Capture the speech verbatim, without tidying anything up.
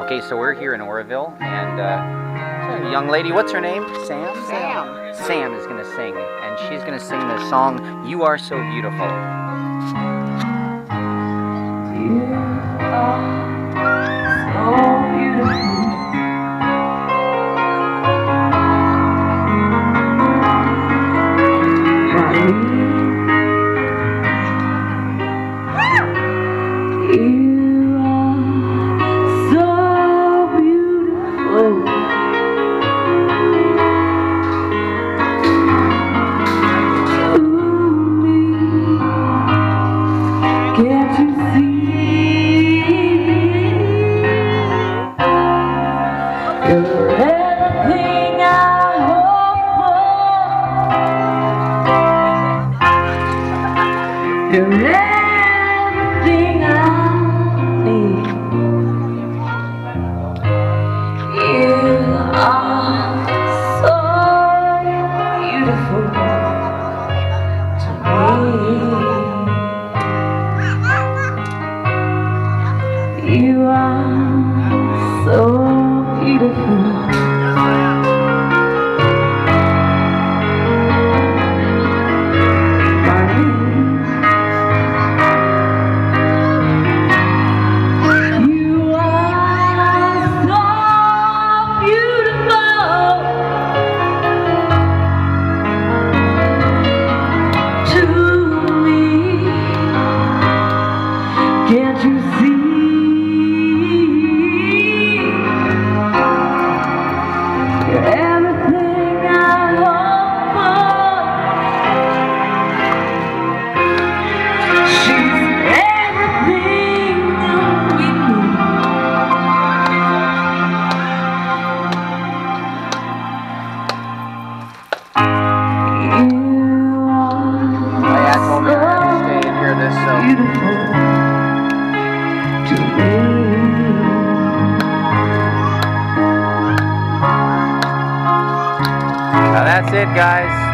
Okay, so we're here in Oroville, and uh, a young lady, what's her name? Sam? Sam. Sam is going to sing, and she's going to sing the song, You Are So Beautiful. You are so beautiful. Can't you see? You're everything I hope for. You're everything I need. You are so beautiful to me. You are so beautiful. Can't you see? You're everything I hope for. She's everything we need. You are Oh yeah, I told her to stay and hear this, so. beautiful. Now that's it, guys.